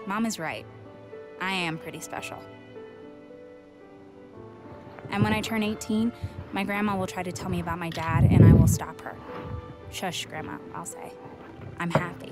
Mom is right. I am pretty special. And when I turn 18, my grandma will try to tell me about my dad, and I will stop her. Shush, Grandma, I'll say. I'm happy.